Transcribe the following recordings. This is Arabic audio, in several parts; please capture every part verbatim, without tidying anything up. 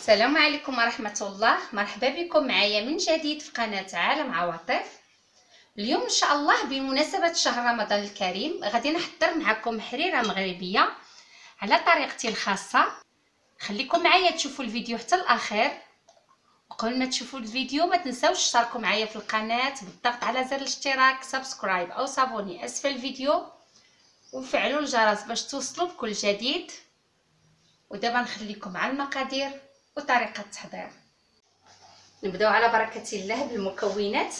السلام عليكم ورحمة الله. مرحبا بكم معايا من جديد في قناة عالم عواطف. اليوم ان شاء الله بمناسبة شهر رمضان الكريم غادي نحضر معكم حريرة مغربية على طريقتي الخاصة. خليكم معايا تشوفوا الفيديو حتى الاخير، وقبل ما تشوفوا الفيديو ما تنساوش تشتركوا معايا في القناة بالضغط على زر الاشتراك سبسكرايب او صابوني اسفل الفيديو، وفعلوا الجرس باش توصلوا بكل جديد. ودابا نخليكم مع المقادير وطريقة التحضير. نبداو على بركة الله بالمكونات.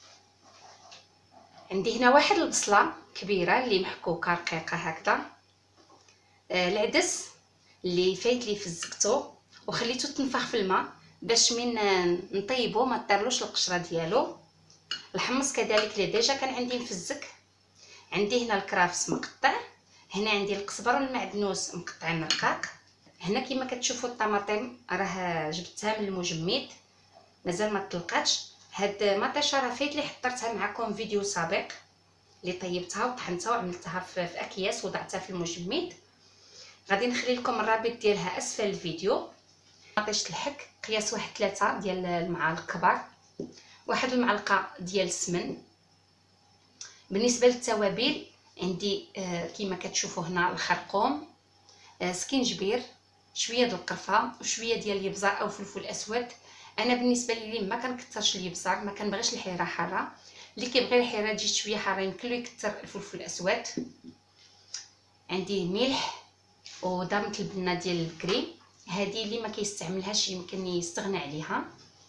عندي هنا واحد البصلة كبيرة اللي محكوكة رقيقة هكذا، آه العدس اللي فايت لي فزقته وخليته تنفخ في الماء باش من نطيبو ما طيرلوش القشره ديالو. الحمص كذلك اللي ديجا كان عندي مفزق. عندي هنا الكرافس مقطع، هنا عندي القزبر والمعدنوس مقطعين رقاق. هنا كما كتشوفوا الطماطم راه جبتها من المجمد مازال ما طلقاتش. هاد مطيشه راه فايت لي حضرتها معكم فيديو سابق اللي طيبتها وطحنتها وعملتها في, في اكياس وضعتها في المجمد. غادي نخلي لكم الرابط ديالها اسفل الفيديو. مطيشه الحك قياس واحد ثلاثة ديال المعالق كبار، واحد المعلقه ديال السمن. بالنسبه للتوابل عندي آه كما كتشوفوا هنا الخرقوم، آه سكينجبير، شويه ديال القرفه وشويه ديال الابزار او فلفل اسود. انا بالنسبه لي ما كنكثرش الابزار، ما كنبغيش الحيره حاره. اللي كيبغي الحيره تجي شويه حاره يمكن له يكثر الفلفل الاسود. عندي ملح ودرمه البنه ديال البكري، هذه اللي ما كيستعملهاش يمكن يستغنى عليها.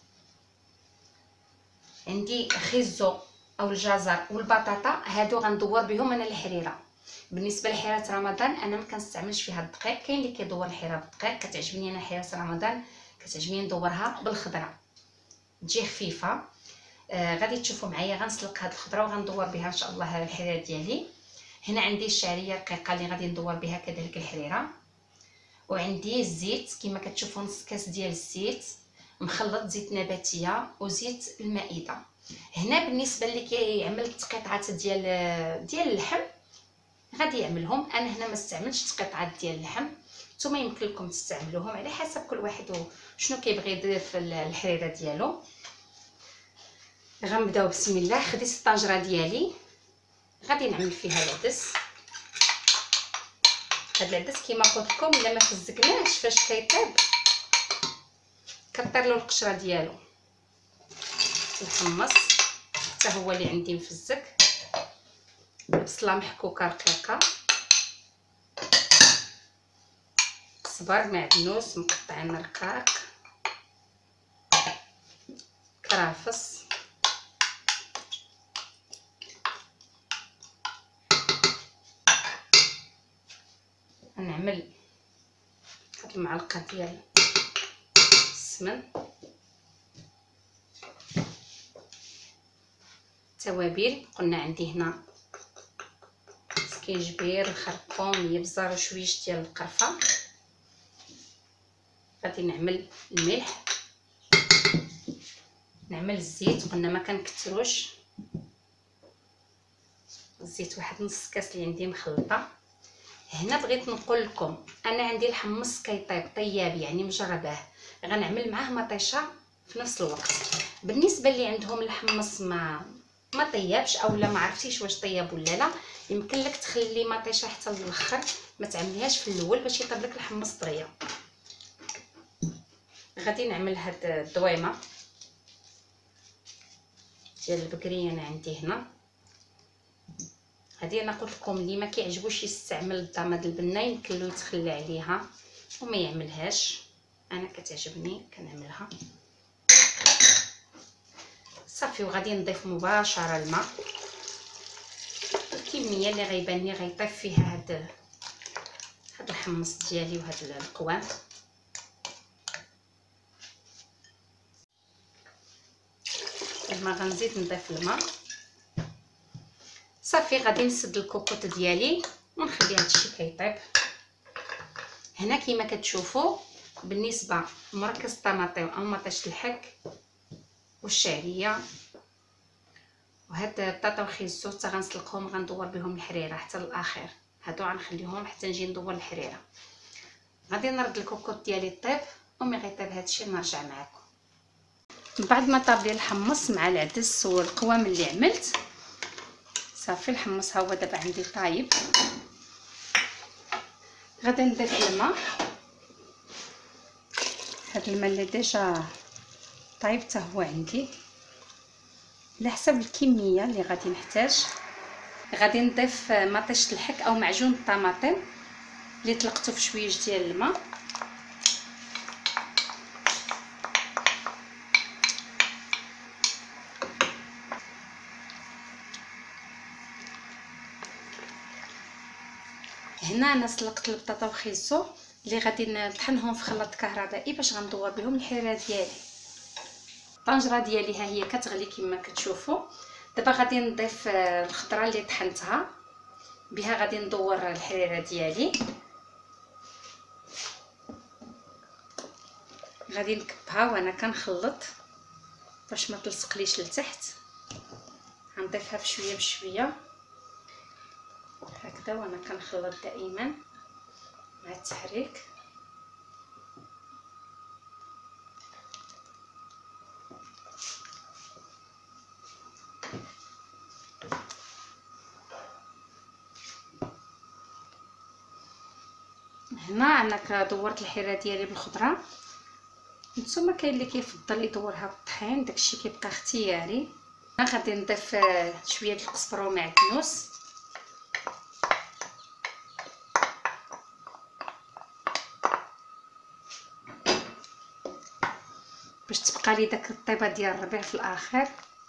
عندي خيزو او الجزر والبطاطا، هادو غندور بهم انا الحريره. بالنسبه لحيره رمضان انا ما كنستعملش فيها الدقيق، كاين اللي كيدور الحيره بالدقيق، كتعجبني انا حيره رمضان كتعجبني ندورها بالخضره تجي خفيفه. آه غادي تشوفوا معايا غنسلق هاد الخضره وغندور بها ان شاء الله الحريره ديالي. هنا عندي الشعريه رقيقه اللي غادي ندور بها كذلك الحريره. وعندي الزيت كما كتشوفوا نص كاس ديال الزيت مخلط، زيت نباتيه وزيت المائده. هنا بالنسبه اللي كيعمل التقطعات ديال ديال اللحم غادي يعملهم، انا هنا ما استعملتش تقطعات ديال اللحم. نتوما يمكن لكم تستعملوهم على حسب كل واحد وشنو كيبغي يضيف في الحريره ديالو. غنبداو بسم الله. خديت الطنجره ديالي غادي نعمل فيها العدس. هاد العدس كما قلت لكم الا ما فزقناش فاش كيطيب كطير له القشره ديالو. الحمص حتى هو اللي عندي مفزق، البصله محكوكه رقيقه، قزبر معدنوس مقطعين رقاق، كرافس، غنعمل هاد المعلقه ديال السمن، توابل قلنا عندي هنا سكينجبير، الخرقوم، الابزار وشويه ديال القرفه. غادي نعمل الملح، نعمل الزيت قلنا ما كنكثروش الزيت، واحد نص كاس اللي عندي مخلطه. هنا بغيت نقول لكم انا عندي الحمص كيطيب طياب يعني مجرباه، غنعمل معاه مطيشه في نفس الوقت. بالنسبه اللي عندهم الحمص ما ما طيبش او لا ما عرفتيش واش طيب ولا لا، يمكن لك تخلي مطيشه حتى للاخر، ما تعمليهاش في الاول باش يطيب لك الحمص طريه. غادي نعمل هاد الدويمه ديال البكري انا عندي هنا. هذه انا قلت لكم اللي ما كيعجبوش يستعمل الضماد البنه يمكن له يتخلى عليها وما يعملهاش، انا كتعجبني كنعملها صافي. وغادي نضيف مباشره الماء، الكميه اللي غيبان لي غيطيب فيها هاد هاد الحمص ديالي وهاد القوام. لما غنزيد نضيف الماء صافي. غادي نسد الكوكوط ديالي ونخلي هادشي كيطيب. هنا كما كتشوفوا بالنسبه مركز الطماطم او مطيشه الحك والشعريه وهاد البطاطا وخيزو حتى غنسلقهم غندور بهم الحريره حتى للاخر. هادو غنخليهم حتى نجي ندور الحريره. غادي نرد الكوكوط ديالي طيب ومي غيطيب هادشي نرجع معكم. من بعد ما طاب لي الحمص مع العدس والقوام اللي عملت صافي، الحمص ها هو دابا عندي طايب. غادي نضيف الماء، هاد الماء اللي ديجا طايب حتى هو عندي على حسب الكميه اللي غادي نحتاج. غادي نضيف مطيشه الحك او معجون الطماطم اللي طلقته في شويش ديال الماء. هنا انا سلقت البطاطا وخيزو اللي غادي نطحنهم في خلاط كهربائي باش غندور بهم الحريره ديالي. الطنجره ديالي ها هي كتغلي كما كتشوفوا. دابا غادي نضيف الخضره اللي طحنتها بها، غادي ندور الحريره ديالي. غادي نكبها وانا كنخلط باش ما تلصقليش لتحت. غنضيفها بشويه بشويه هكذا وانا كنخلط دائما مع التحريك. هنا انا دورت الحريره ديالي بالخضره. نتوما كاين اللي كيفضل يدورها بالطحين، داكشي كيبقى اختياري. انا غادي نضيف شويه د القزبر ومعدنوس باش تبقى لي داك الطيبه ديال الربيع في الاخر.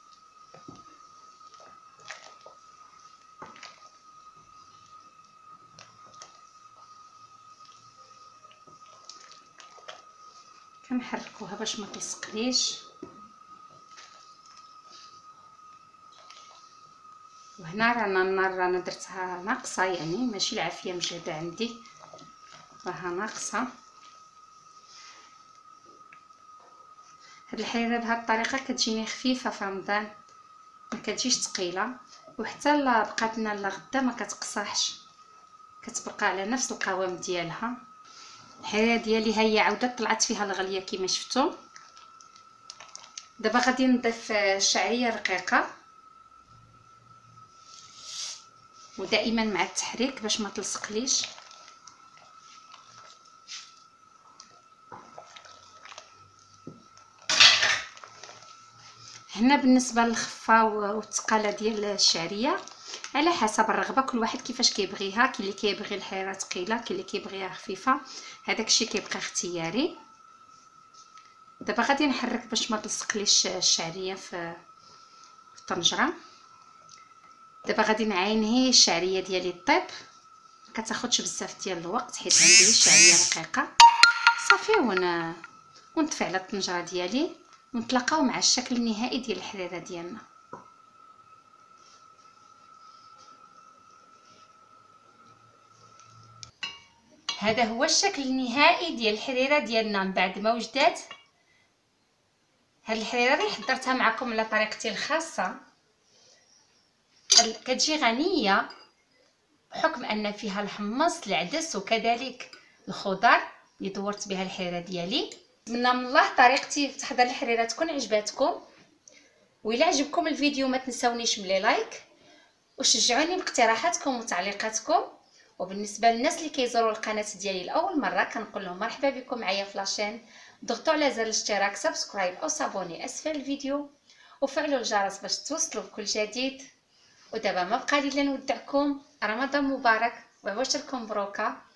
كنحركوها باش ما تلصقليش. وهنا رانا النار رانا درتها ناقصه، يعني ماشي العافيه مجهده عندي، راها ناقصه. هاد الحريره بهاد الطريقه كتجيني خفيفه في رمضان، ما كتجيش ثقيله، وحتى لا بقات لنا لغدا ما كتقصاحش، كتبقى على نفس القوام ديالها. الحريره ديالي ها هي عاودت طلعت فيها الغليه كما شفتوا. دابا غادي نضيف الشعريه رقيقه، ودائما مع التحريك باش ما تلصقليش. هنا بالنسبه للخفه والثقاله ديال الشعريه على حسب الرغبه، كل واحد كيفاش كيبغيها. كاين اللي كيبغي الحريره ثقيله، كاين اللي كيبغيها خفيفه، هذاك الشيء كيبقى اختياري. دابا غادي نحرك باش ما تلصقليش الشعريه في الطنجره. دابا غادي نعاين هي الشعريه ديالي طيب، ما كتاخذش بزاف ديال الوقت حيت عندي الشعريه رقيقه صافي. ون ونطفي على الطنجره ديالي ونتلاقاو مع الشكل النهائي ديال الحريره ديالنا. هذا هو الشكل النهائي ديال الحريره ديالنا من بعد ما وجدات. هاد الحريره اللي حضرتها معكم على طريقتي الخاصه، كتجي غنيه بحكم ان فيها الحمص العدس وكذلك الخضر اللي دورت بها الحريره ديالي. نتمنى من الله طريقتي في تحضير الحريره تكون عجباتكم، وإلا عجبكم الفيديو ما تنسونيش بلي لايك وشجعوني باقتراحاتكم وتعليقاتكم. وبالنسبه للناس اللي كيزوروا القناه ديالي لاول مره كنقول لهم مرحبا بكم معايا في لاشين. ضغطوا على زر الاشتراك سبسكرايب او صابوني اسفل الفيديو، وفعلوا الجرس باش توصلوا بكل جديد. ودابا ما بقى لي الا نودعكم. رمضان مبارك وعواشركم مبروكه.